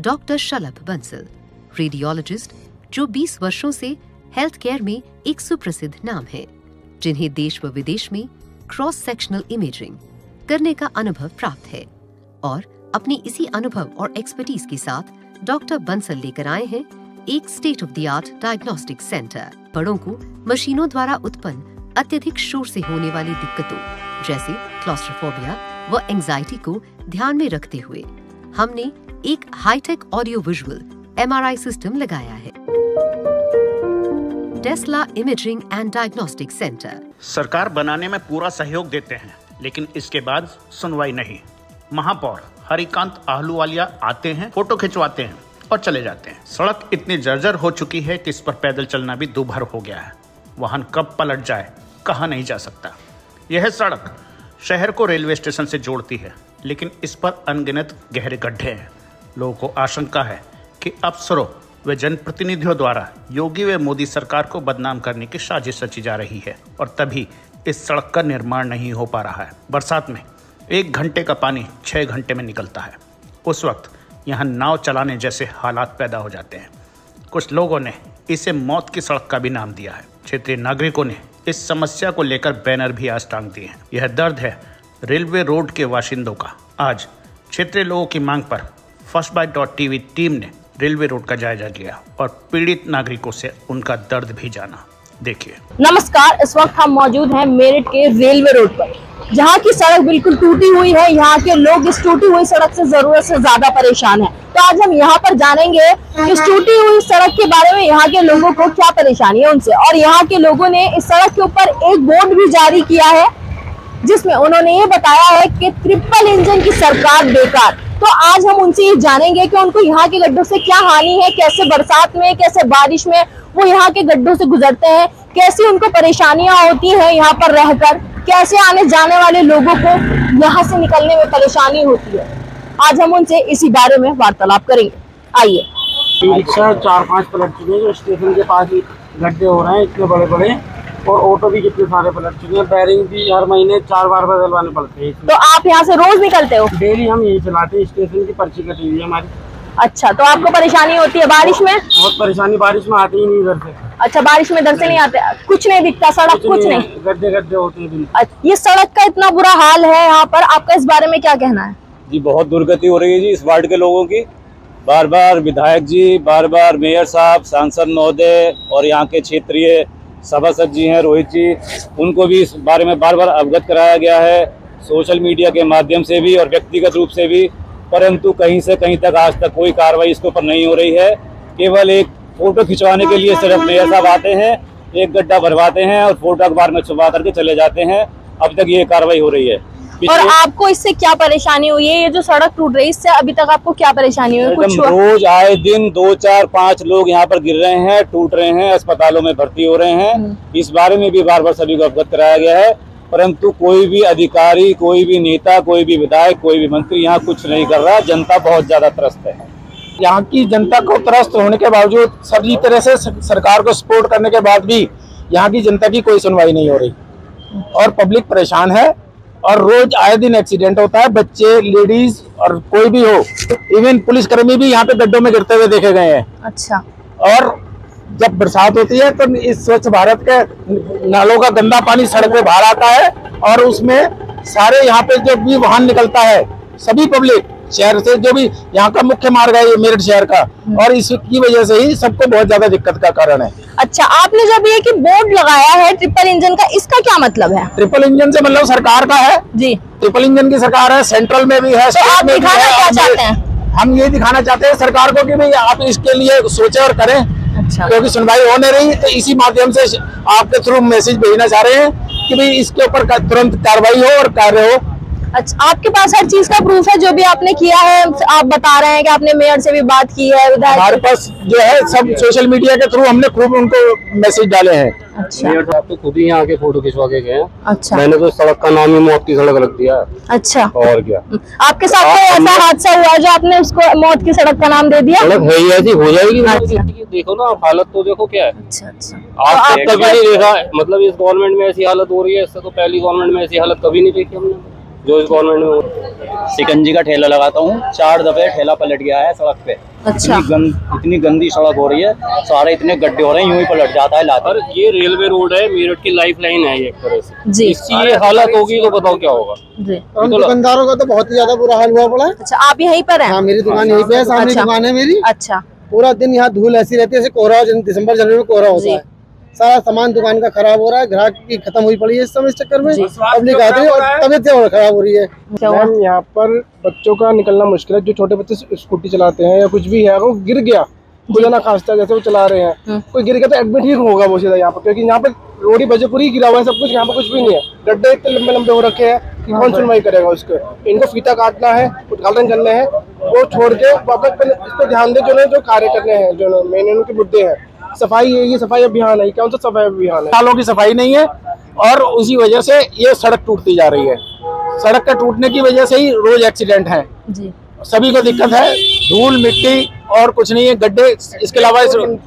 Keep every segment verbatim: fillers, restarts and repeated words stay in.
Doctor शलभ Bansal, radiologist जो बीस वर्षों से हेल्थ केयर में एक सुप्रसिद्ध नाम है, जिन्हें देश व विदेश में क्रॉस सेक्शनल इमेजिंग करने का अनुभव प्राप्त है। और अपनी इसी अनुभव और एक्सपर्टीज के साथ डॉक्टर बंसल लेकर आए हैं एक state of the art diagnostic centre. बड़ों को मशीनों द्वारा उत्पन्न अत्यधिक शोर से होने वाली दिक्कतों जैसे क्लॉस्ट्रोफोबिया व एंजाइटी को ध्यान में रखते हुए हमने एक hitech audio visual M R I system लगाया है। Tesla imaging and diagnostic centre. सरकार बनाने में पूरा सहयोग देते हैं, लेकिन इसके बाद सुनवाई नहीं। महापौर हरिकांत आहलूवालिया आते हैं, फोटो खिंचवाते हैं और चले जाते हैं। सड़क इतनी जर्जर हो चुकी है कि इस पर पैदल चलना भी दूभर हो गया है। वाहन कब पलट जाए कहा नहीं जा सकता। यह सड़क शहर को रेलवे स्टेशन से जोड़ती है, लेकिन इस पर अनगिनत गहरे गड्ढे हैं। लोगों को आशंका है कि अफसरों व जनप्रतिनिधियों द्वारा योगी व मोदी सरकार को बदनाम करने की साजिश रची जा रही है और तभी इस सड़क का निर्माण नहीं हो पा रहा है। बरसात में एक घंटे का पानी छह घंटे में निकलता है। उस वक्त यहाँ नाव चलाने जैसे हालात पैदा हो जाते हैं। कुछ लोगों ने इसे मौत की सड़क का भी नाम दिया है। क्षेत्रीय नागरिकों ने इस समस्या को लेकर बैनर भी आज टांग दिए हैं। यह दर्द है रेलवे रोड के बाशिंदों का। आज क्षेत्रीय लोगों की मांग पर first bite dot TV team ने रेलवे रोड का जायजा लिया और पीड़ित नागरिकों से उनका दर्द भी जाना। देखिए। नमस्कार, इस वक्त हम मौजूद हैं मेरठ के रेलवे रोड पर, जहां की सड़क बिल्कुल टूटी हुई है। यहाँ के लोग इस टूटी हुई सड़क से जरूरत से ज्यादा परेशान हैं। तो आज हम यहाँ पर जानेंगे इस टूटी हुई सड़क के बारे में, यहाँ के लोगों को क्या परेशानी है उनसे। और यहाँ के लोगों ने इस सड़क के ऊपर एक बोर्ड भी जारी किया है, जिसमें उन्होंने ये बताया है कि ट्रिपल इंजन की सरकार बेकार। तो आज हम उनसे ये जानेंगे कि उनको यहाँ के गड्ढों से क्या हानि है, कैसे बरसात में, कैसे बारिश में वो यहाँ के गड्ढों से गुजरते हैं, कैसी उनको परेशानियां होती है यहाँ पर रहकर, कैसे आने जाने वाले लोगों को यहाँ से निकलने में परेशानी होती है। आज हम उनसे इसी बारे में वार्तालाप करेंगे। आइए। रिक्शा चार पांच पलट चुके हैं, जो स्टेशन के पास ही गड्ढे हो रहे हैं इतने बड़े बड़े, और ऑटो भी कितने सारे पलट चुके हैं। बैरिंग भी हर महीने चार बार बदलवाने पड़ते हैं। तो आप यहाँ से रोज निकलते हो? डेली हम यही चलाते हैं, स्टेशन की पर्ची कटी हुई है हमारी। अच्छा, तो आपको परेशानी होती है बारिश में? बहुत परेशानी, बारिश में आते ही नहीं इधर से। अच्छा, बारिश में इधर से नहीं आते, कुछ नहीं दिखता, सड़क कुछ, कुछ नहीं, गड्ढे गड्ढे होते हैं। अच्छा, ये सड़क का इतना बुरा हाल है यहाँ पर, आपका इस बारे में क्या कहना है? जी, बहुत दुर्गति हो रही है जी इस वार्ड के लोगों की। बार बार विधायक जी, बार बार मेयर साहब, सांसद महोदय और यहाँ के क्षेत्रीय सभासद जी हैं रोहित जी, उनको भी इस बारे में बार बार अवगत कराया गया है, सोशल मीडिया के माध्यम से भी और व्यक्तिगत रूप से भी, परंतु कहीं से कहीं तक आज तक कोई कार्रवाई इसके ऊपर नहीं हो रही है। केवल एक फोटो खिंचवाने के लिए सिर्फ मेयर साहब आते हैं, एक गड्ढा भरवाते हैं और फोटो अखबार में छुपा करके चले जाते हैं। अब तक ये कार्रवाई हो रही है। और आपको इससे क्या परेशानी हुई है? ये जो सड़क टूट रही है, इससे अभी तक आपको क्या परेशानी हुई? कुछ रोज आए दिन दो चार पाँच लोग यहाँ पर गिर रहे हैं, टूट रहे हैं, अस्पतालों में भर्ती हो रहे हैं। इस बारे में भी बार बार सभी को अवगत कराया गया है, परंतु कोई भी अधिकारी, कोई भी नेता, कोई भी विधायक, कोई भी मंत्री यहाँ कुछ नहीं कर रहा। जनता बहुत ज्यादा त्रस्त है। यहाँ की जनता को त्रस्त होने के बावजूद, सभी तरह से सरकार को सपोर्ट करने के बाद भी यहाँ की जनता की कोई सुनवाई नहीं हो रही और पब्लिक परेशान है। और रोज आए दिन एक्सीडेंट होता है, बच्चे, लेडीज और कोई भी हो, इवन पुलिसकर्मी भी यहाँ पे गड्ढों में गिरते हुए देखे गए हैं। अच्छा। और जब बरसात होती है तो इस स्वच्छ भारत के नालों का गंदा पानी सड़क पे बाहर आता है और उसमें सारे यहाँ पे जो भी वाहन निकलता है, सभी पब्लिक शहर से, जो भी यहाँ का मुख्य मार्ग है ये मेरठ शहर का, और इसकी वजह से ही सबको बहुत ज्यादा दिक्कत का कारण है। अच्छा, आपने जब ये कि बोर्ड लगाया है ट्रिपल इंजन का, इसका क्या मतलब है? ट्रिपल इंजन से मतलब सरकार का है जी, ट्रिपल इंजन की सरकार है, सेंट्रल में भी है, तो आप दिखाना क्या चाहते हैं? हम ये दिखाना चाहते हैं सरकार को कि भाई आप इसके लिए सोचे और करें। अच्छा। क्योंकि सुनवाई हो नहीं रही, तो इसी माध्यम से आपके थ्रू मैसेज भेजना चाह रहे हैं कि भाई इसके ऊपर तुरंत कार्रवाई हो और कार्य हो। अच्छा, आपके पास हर चीज का प्रूफ है जो भी आपने किया है? आप बता रहे हैं कि आपने मेयर से भी बात की है, विधायक? हमारे पास जो है सब सोशल मीडिया के थ्रू हमने खूब उनको मैसेज डाले हैं। अच्छा। मेयर साहब तो खुद ही यहाँ के फोटो खिंचवा के गए। अच्छा। मैंने तो सड़क का नाम ही मौत की सड़क रख दिया। अच्छा। और क्या आपके साथ कोई ऐसा हादसा हुआ जो आपने उसको मौत की सड़क का नाम दे दिया? सड़क है ही ऐसी, हो जाएगी। अच्छा। देखो ना हालत तो देखो क्या है। अच्छा अच्छा। आप कभी नहीं देखा, मतलब इस गवर्नमेंट में ऐसी हालत हो रही है, इससे तो पहली गवर्नमेंट में ऐसी हालत कभी नहीं देखी हमने। जो इस गवर्नमेंट में। शिकंजी का ठेला लगाता हूँ, चार दफे ठेला पलट गया है सड़क पे। अच्छा। इतनी गंद इतनी गंदी सड़क हो रही है, सारे इतने गड्ढे हो रहे हैं, यूं ही पलट जाता है लाता। और ये रेलवे रोड है, मेरठ की लाइफ लाइन है ये एक तरह से जी। इसकी ये हालत होगी तो बताओ क्या होगा जी। हम दुकानदारों का तो बहुत ही ज्यादा बुरा हाल हुआ पड़ा है। अच्छा, आप यहीं पर हैं? हाँ, मेरी दुकान यहीं पे है, सामने अच्छा। दुकान है मेरी। अच्छा। पूरा दिन यहाँ धूल ऐसी रहती है, जैसे कोहरा दिसंबर जनवरी में कोहरा होता है। सारा सामान दुकान का खराब हो रहा है, ग्राहक की खत्म हुई पड़ी है इस समय, इस चक्कर में पब्लिक आती है और तबीयत और खराब हो रही है। मैम यहाँ पर बच्चों का निकलना मुश्किल है, जो छोटे बच्चे स्कूटी चलाते हैं या कुछ भी है, वो गिर गया खुदा ना खास्ता, जैसे वो चला रहे हैं, कोई गिर गया तो एडमिट ही होगा वो सीधा यहाँ पर, क्योंकि यहाँ पर रोडी बजे पूरी गिरा हुआ है, सब कुछ यहाँ पर कुछ भी नहीं है, गड्ढे इतने लंबे लंबे हो रखे हैं कि कौन सुनवाई करेगा उसको। इनको फीता काटना है, उद्घाटन करने हैं, वो छोड़ के वापस इस पर ध्यान दे, जो जो कार्य करने हैं, जो मेन उनके मुद्दे हैं। सफाई है, ये सफाई अभियान है, कौन सा सफाई अभियान है? सालों की सफाई नहीं है और उसी वजह से ये सड़क टूटती जा रही है। सड़क के टूटने की वजह से ही रोज एक्सीडेंट है जी। सभी को दिक्कत है, धूल मिट्टी और कुछ नहीं है, गड्ढे, इसके अलावा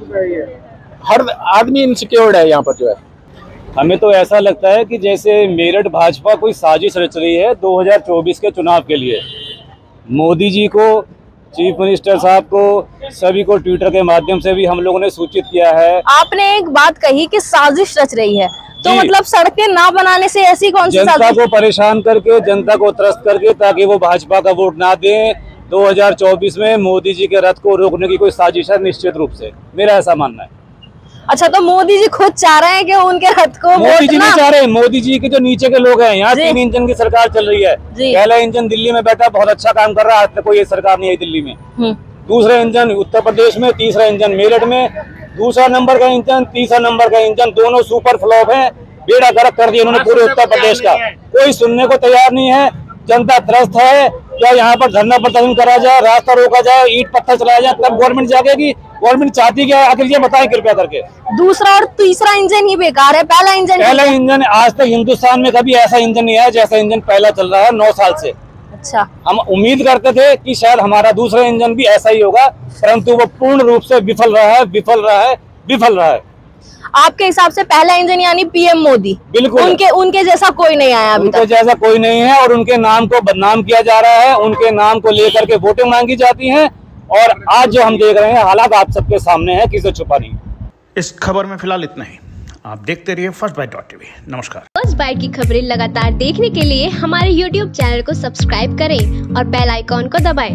हर आदमी इनसिक्योर्ड है यहाँ पर जो है। हमें तो ऐसा लगता है कि जैसे मेरठ भाजपा कोई साजिश रच रही है दो हज़ार चौबीस के चुनाव के लिए। मोदी जी को, चीफ मिनिस्टर साहब को, सभी को ट्विटर के माध्यम से भी हम लोगों ने सूचित किया है। आपने एक बात कही कि साजिश रच रही है, तो मतलब सड़कें ना बनाने से ऐसी कौन सी जनता साजिश? को परेशान करके, जनता को त्रस्त करके, ताकि वो भाजपा का वोट ना दें। दो हज़ार चौबीस में मोदी जी के रथ को रोकने की कोई साजिश है निश्चित रूप से, मेरा ऐसा मानना है। अच्छा, तो मोदी जी खुद चाह रहे हैं कि उनके रथ को मोदी जी नहीं चाह रहे, मोदी जी के जो नीचे के लोग हैं, यहाँ तीन इंजन की सरकार चल रही है। जी। पहला इंजन दिल्ली में बैठा, बहुत अच्छा काम कर रहा है, आज तक कोई ये सरकार नहीं आई दिल्ली में। दूसरा इंजन उत्तर प्रदेश में, तीसरा इंजन मेरठ में, दूसरा नंबर का इंजन, तीसरा नंबर का इंजन, दोनों सुपर फ्लॉप है, बेड़ा गर्क कर दिया उन्होंने पूरे उत्तर प्रदेश का। कोई सुनने को तैयार नहीं है, जनता त्रस्त है। क्या यहाँ पर धरना प्रदर्शन करा जाए, रास्ता रोका जाए, ईंट पत्थर चलाया जाए, तब गवर्नमेंट जागेगी? गवर्नमेंट चाहती क्या है आखिर, ये बताएं कृपया करके। दूसरा और तीसरा इंजन ही बेकार है, पहला इंजन पहला इंजन आज तक हिंदुस्तान में कभी ऐसा इंजन नहीं है जैसा इंजन पहला चल रहा है नौ साल से। अच्छा। हम उम्मीद करते थे कि शायद हमारा दूसरा इंजन भी ऐसा ही होगा, परंतु वो पूर्ण रूप से विफल रहा है, विफल रहा है, विफल रहा है। आपके हिसाब से पहला इंजन यानी पीएम मोदी? बिल्कुल। उनके उनके जैसा कोई नहीं आया अभी उनके जैसा कोई नहीं है, और उनके नाम को बदनाम किया जा रहा है, उनके नाम को लेकर के वोटें मांगी जाती हैं, और आज जो हम देख रहे हैं हालात आप सबके सामने है, किसे छुपा नहीं। इस खबर में फिलहाल इतना ही। आप देखते रहिए फर्स्ट बाइट डॉट टीवी। नमस्कार। फर्स्ट बाइट की खबरें लगातार देखने के लिए हमारे यूट्यूब चैनल को सब्सक्राइब करें और बेल आइकॉन को दबाएं।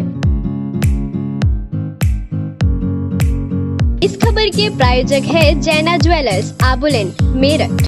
इस खबर के प्रायोजक है जैना ज्वेलर्स, आबुलेन, मेरठ।